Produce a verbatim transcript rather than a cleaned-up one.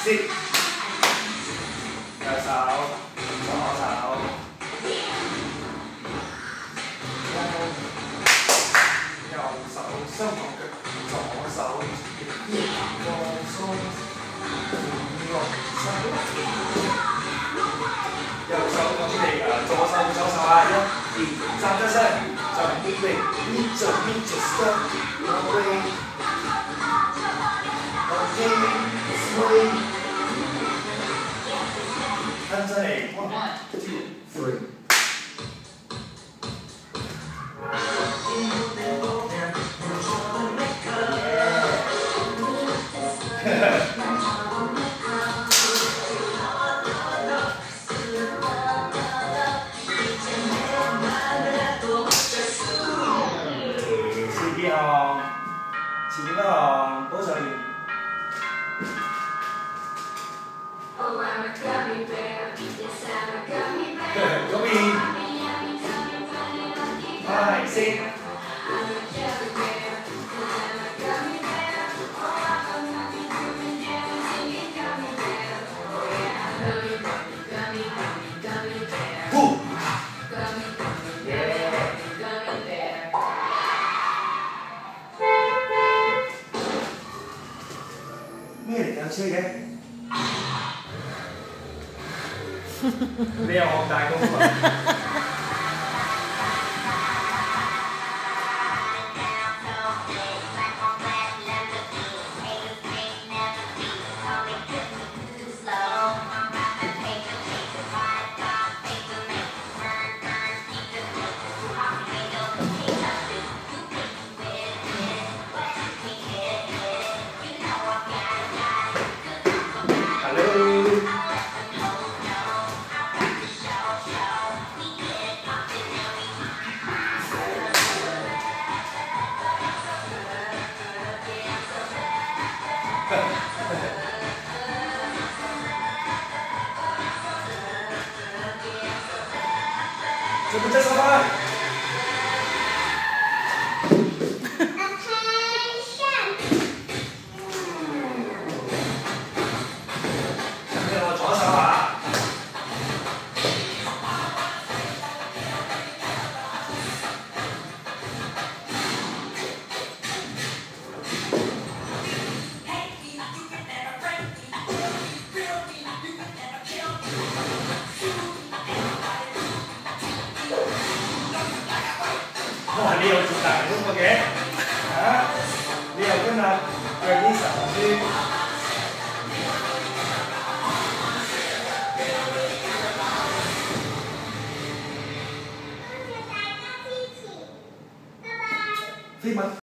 接，右手，左手，右手雙腳腳，左手亦放鬆，右手，右手咁你誒左手左手啊，一、二、三得身，再一位，一走一走 step， one way，OK，swing，跟住嚟 one two three。前行，前面嗰行，補上面。嗰邊，快先。咩嚟有車嘅？你又學大功啊！準備收翻。哇！你又做大功嘅，嚇！你又今日腳啲神豬。